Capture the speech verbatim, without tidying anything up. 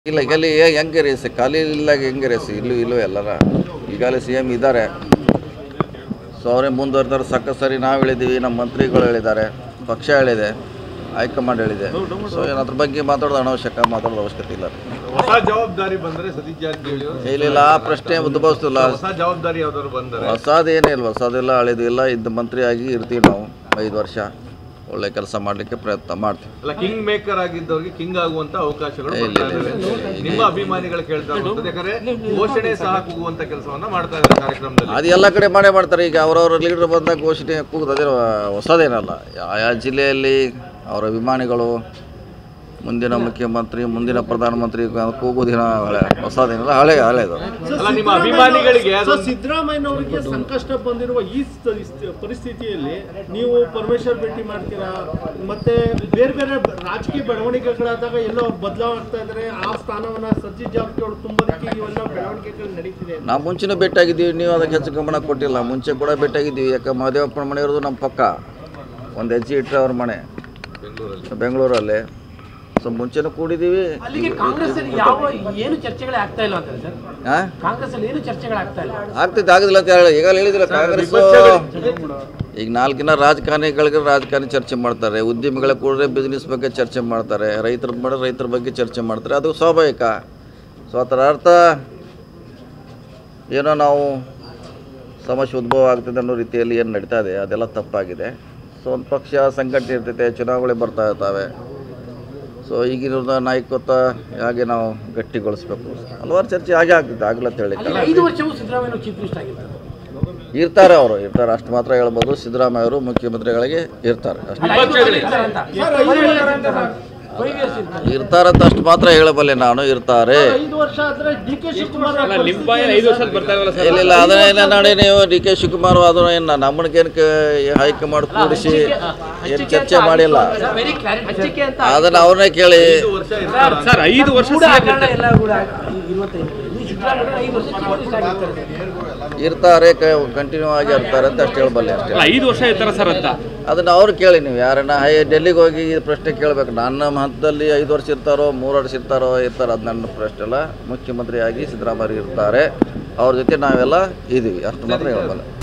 ಇಲ್ಲ ಈಗಲ್ಲಿ ಹೆಂಗೆ ರೇಸ್ ಖಾಲಿ ಇಲ್ಲ ಹೆಂಗೆ ರೇಸ್ ಇಲ್ಲೂ ಇಲ್ಲೂ ಎಲ್ಲರ ಈಗಾಗಲೇ ಸಿ ಎಮ್ ಇದ್ದಾರೆ. ಸೊ ಅವರೇ ಮುಂದುವರೆದಾರೆ. ಸಾಕು ಸರಿ ನಾವು ಹೇಳಿದ್ದೀವಿ, ನಮ್ಮ ಮಂತ್ರಿಗಳು ಹೇಳಿದ್ದಾರೆ, ಪಕ್ಷ ಹೇಳಿದೆ, ಹೈಕಮಾಂಡ್ ಹೇಳಿದೆ. ಸೊ ಏನು ಅದ್ರ ಬಗ್ಗೆ ಮಾತಾಡೋದು ಅನವಶ್ಯಕ, ಮಾತಾಡೋದು ಅವಶ್ಯಕತೆ ಇಲ್ಲ. ಹೊಸ ಜವಾಬ್ದಾರಿ ಬಂದರೆ ಸತೀಶ್ ಜಾರಕಿಹೊಳಿ ಇಲ್ಲ ಇಲ್ಲ ಆ ಪ್ರಶ್ನೆ ಉದ್ಭವಿಸ್ತಿಲ್ಲ. ಹೊಸ ಜವಾಬ್ದಾರಿ ಯಾವ್ದಾದ್ರು ಬಂದರೆ ಹೊಸದೇನೇ ಇಲ್ಲ, ಹೊಸದಿಲ್ಲ ಹಳೇದು ಇಲ್ಲ. ಇದ್ದ ಮಂತ್ರಿಯಾಗಿ ಇರ್ತೀವಿ ನಾವು ಐದು ವರ್ಷ, ಒಳ್ಳೆ ಕೆಲಸ ಮಾಡಲಿಕ್ಕೆ ಪ್ರಯತ್ನ ಮಾಡ್ತೀವಿ. ಅಲ್ಲ, ಕಿಂಗ್ ಮೇಕರ್ ಆಗಿದ್ದವ್ರಿಗೆ ಕಿಂಗ್ ಆಗುವಂತ ಅವಕಾಶಗಳು ನಿಮ್ಮ ಅಭಿಮಾನಿಗಳು ಕೇಳ್ತಾ ಇರ್ತಾರೆ. ಯಾಕಂದ್ರೆ ಘೋಷಣೆ ಸಹ ಕೂಗುವಂತ ಕೆಲಸವನ್ನ ಮಾಡ್ತಾ ಇದ್ದಾರೆ ಕಾರ್ಯಕ್ರಮದಲ್ಲಿ. ಅದು ಎಲ್ಲ ಕಡೆ ಮಾಡೇ ಮಾಡ್ತಾರೆ. ಈಗ ಅವರವ್ರ ಲೀಡರ್ ಬಂದಾಗ ಘೋಷಣೆ ಕೂಗುದು ಅದೇ ಹೊಸದೇನಲ್ಲ. ಆಯಾ ಜಿಲ್ಲೆಯಲ್ಲಿ ಅವರ ಅಭಿಮಾನಿಗಳು ಮುಂದಿನ ಮುಖ್ಯಮಂತ್ರಿ, ಮುಂದಿನ ಪ್ರಧಾನಮಂತ್ರಿ ಕೂಗುದಿನ ಹೊಸದೇನಲ್ಲ, ಹಳೆ ಹಳೆದು. ಅಲ್ಲ, ನಿಮ್ಮ ಅಭಿಮಾನಿಗಳಿಗೆ ಸಿದ್ದರಾಮಯ್ಯನವರಿಗೆ ಸಂಕಷ್ಟ ಬಂದಿರುವ ಈ ಪರಿಸ್ಥಿತಿಯಲ್ಲಿ ನೀವು ಪರಮೇಶ್ವರ್ ಭೇಟಿ ಮಾಡ್ತೀರಾ, ಮತ್ತೆ ಬೇರೆ ಬೇರೆ ರಾಜಕೀಯ ಬೆಳವಣಿಗೆಗಳಾದಾಗ ಎಲ್ಲೋ ಬದಲಾಗ್ತಾ ಇದ್ದಾರೆ. ಆ ಸ್ಥಾನವನ್ನ ಸತೀಶ್ ಜಾರಕಿಹೊಳಿ ತುಂಬೋದಕ್ಕೆ ಇವೆಲ್ಲ ಬೆಳವಣಿಗೆಗಳು ನಡೀತಿದೆ. ನಾವು ಮುಂಚೆನೂ ಭೇಟಿಯಾಗಿದ್ದೀವಿ, ನೀವು ಅದಕ್ಕೆ ಹೆಚ್ಚು ಗಮನ ಕೊಟ್ಟಿಲ್ಲ. ಮುಂಚೆ ಕೂಡ ಭೇಟಿಯಾಗಿದ್ದೀವಿ. ಯಾಕೆ ಮಹದೇವಪ್ಪನ ಮನೆ ಇರೋದು ನಮ್ಮ ಪಕ್ಕ, ಒಂದು ಹೆಜ್ಜೆ ಇಟ್ಟರೆ ಅವ್ರ ಮನೆ ಬೆಂಗಳೂರಲ್ಲಿ. ಸೊ ಮುಂಚೆನೂ ಕೂಡಿದ್ದೀವಿ. ಏನು ಚರ್ಚೆಗಳೇ ಆಗ್ತಾ ಇಲ್ಲ ಅಂತ ಸರ್. ಕಾಂಗ್ರೆಸ್ ಅಲ್ಲಿ ಏನು ಚರ್ಚೆಗಳಾಗ್ತಾ ಇಲ್ಲ, ಆಗ್ತೈತೆ ಆಗುದಿಲ್ಲ ಅಂತ ಹೇಳಿ ಈಗ ಹೇಳಿದಿಲ್ಲ. ಕಾಂಗ್ರೆಸ್ ಈಗ ನಾಲ್ಕಿನ ರಾಜಕಾರಣಿಗಳಿಗೆ ರಾಜಕಾರಣಿ ಚರ್ಚೆ ಮಾಡ್ತಾರೆ, ಉದ್ಯಮಿಗಳ ಕೂಡಲೇ ಬಿಸ್ನೆಸ್ ಬಗ್ಗೆ ಚರ್ಚೆ ಮಾಡ್ತಾರೆ, ರೈತರ ಮಾಡಿದ್ರೆ ರೈತರ ಬಗ್ಗೆ ಚರ್ಚೆ ಮಾಡ್ತಾರೆ. ಅದು ಸ್ವಾಭಾವಿಕ. ಸೊ ಅದರ ಅರ್ಥ ಏನೋ ನಾವು ಸಮಸ್ಯೆ ಉದ್ಭವ ಆಗ್ತದೆ ಅನ್ನೋ ರೀತಿಯಲ್ಲಿ ಏನು ನಡೀತಾ ಇದೆ, ಅದೆಲ್ಲ ತಪ್ಪಾಗಿದೆ. ಸೊ ಒಂದು ಪಕ್ಷ ಸಂಘಟನೆ ಇರ್ತೈತೆ, ಚುನಾವಣೆ ಬರ್ತಾ ಇರ್ತಾವೆ. ಸೊ ಈಗಿನ ನಾಯಕತ್ವ ಹಾಗೆ ನಾವು ಗಟ್ಟಿಗೊಳಿಸ್ಬೇಕು. ಹಲವಾರು ಚರ್ಚೆ ಹಾಗೆ ಆಗ್ತದೆ, ಆಗಲ್ಲ ಅಂತ ಹೇಳಿ ಐದು ವರ್ಷವೂ ಸಿದ್ದರಾಮಯ್ಯ ಚೀಫ್ ಮಿನಿಸ್ಟರ್ ಆಗಿರ್ತಾರೆ. ಇರ್ತಾರೆ, ಅವರು ಇರ್ತಾರೆ, ಅಷ್ಟು ಮಾತ್ರ ಹೇಳ್ಬೋದು. ಸಿದ್ದರಾಮಯ್ಯ ಅವರು ಮುಖ್ಯಮಂತ್ರಿಗಳಿಗೆ ಇರ್ತಾರೆ, ಅಷ್ಟು ಇರ್ತಾರಂತ ಅಷ್ಟು ಮಾತ್ರ ಹೇಳಬಲ್ಲೆ ನಾನು. ಇರ್ತಾರೆ. ಇಲ್ಲ ಅದನ್ನೇನ ನೋಡಿ ನೀವು ಡಿ ಕೆ ಶಿವಕುಮಾರ್ ಅದನ್ನ ಏನು ನಮ್ಮನಿಗೇನು ಹೈಕಮಾಂಡ್ ಕೂಡಿಸಿ ಏನು ಚರ್ಚೆ ಮಾಡಿಲ್ಲ. ಅದನ್ನ ಅವ್ರನ್ನೇ ಕೇಳಿ. ಐದು ವರ್ಷ ಇರ್ತಾರೆ, ಕಂಟಿನ್ಯೂ ಆಗಿ ಇರ್ತಾರೆ ಅಂತ ಅಷ್ಟು ಹೇಳಬಲ್ಲೆ ಅಷ್ಟೇ. ಐದು ವರ್ಷ ಇರ್ತಾರೆ ಸರ್ ಅಂತ ಅದನ್ನ ಅವ್ರು ಕೇಳಿ. ನೀವು ಯಾರನ್ನ ಹೈ ಡೆಲ್ಲಿಗೆ ಹೋಗಿ ಈ ಪ್ರಶ್ನೆ ಕೇಳಬೇಕು. ನನ್ನ ಹಂತದಲ್ಲಿ ಐದು ವರ್ಷ ಇರ್ತಾರೋ ಮೂರು ವರ್ಷ ಇರ್ತಾರೋ ಇರ್ತಾರೆ, ಅದು ನನ್ನ ಪ್ರಶ್ನೆ ಅಲ್ಲ. ಮುಖ್ಯಮಂತ್ರಿಯಾಗಿ ಸಿದ್ದರಾಮಯ್ಯ ಇರ್ತಾರೆ, ಅವ್ರ ಜೊತೆ ನಾವೆಲ್ಲ ಇದ್ದೀವಿ, ಅಷ್ಟು ಮಾತ್ರ ಹೇಳಬಲ್ಲ.